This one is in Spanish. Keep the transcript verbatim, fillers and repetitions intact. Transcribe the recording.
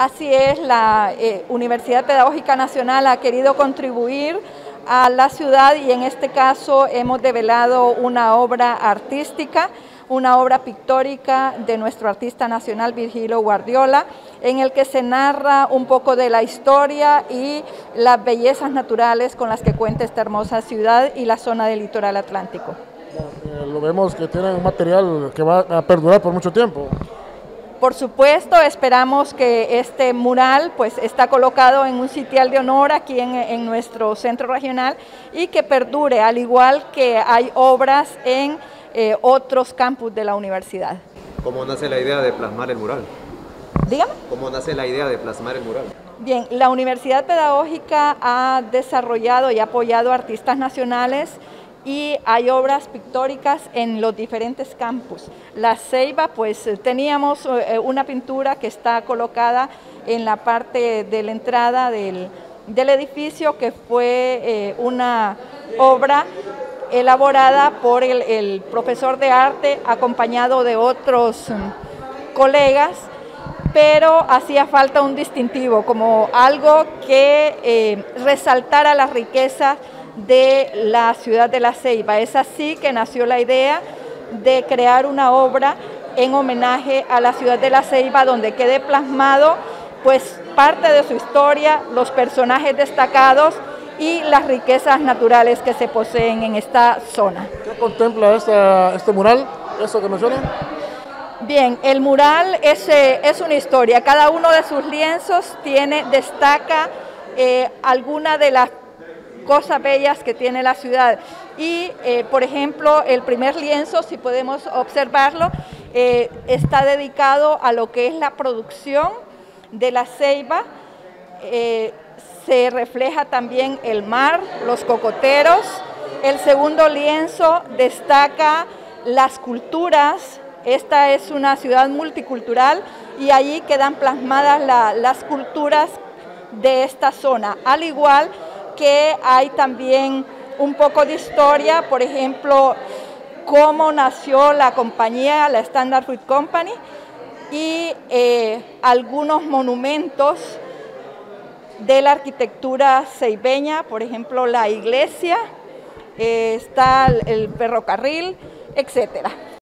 Así es, la eh, Universidad Pedagógica Nacional ha querido contribuir a la ciudad y en este caso hemos develado una obra artística, una obra pictórica de nuestro artista nacional Virgilio Guardiola, en el que se narra un poco de la historia y las bellezas naturales con las que cuenta esta hermosa ciudad y la zona del litoral atlántico. Eh, lo vemos que tiene un material que va a perdurar por mucho tiempo. Por supuesto, esperamos que este mural pues está colocado en un sitial de honor aquí en, en nuestro centro regional y que perdure, al igual que hay obras en eh, otros campus de la universidad. ¿Cómo nace la idea de plasmar el mural? Dígame. ¿Cómo nace la idea de plasmar el mural? Bien, la Universidad Pedagógica ha desarrollado y apoyado artistas nacionales y hay obras pictóricas en los diferentes campus. La Ceiba, pues teníamos una pintura que está colocada en la parte de la entrada del, del edificio, que fue eh, una obra elaborada por el, el profesor de arte acompañado de otros um, colegas, pero hacía falta un distintivo, como algo que eh, resaltara la riqueza de la ciudad de La Ceiba. Es así que nació la idea de crear una obra en homenaje a la ciudad de La Ceiba, donde quede plasmado pues parte de su historia, los personajes destacados y las riquezas naturales que se poseen en esta zona. ¿Qué contempla esta, este mural, eso que menciona? Bien, el mural es, eh, es una historia. Cada uno de sus lienzos tiene, destaca eh, alguna de las cosas bellas que tiene la ciudad. Y, eh, por ejemplo, el primer lienzo, si podemos observarlo, eh, está dedicado a lo que es la producción de La Ceiba. Eh, se refleja también el mar, los cocoteros. El segundo lienzo destaca las culturas. Esta es una ciudad multicultural y allí quedan plasmadas la, las culturas de esta zona, al igual que hay también un poco de historia, por ejemplo, cómo nació la compañía, la Standard Fruit Company, y eh, algunos monumentos de la arquitectura ceibeña, por ejemplo, la iglesia, eh, está el, el ferrocarril, etcétera.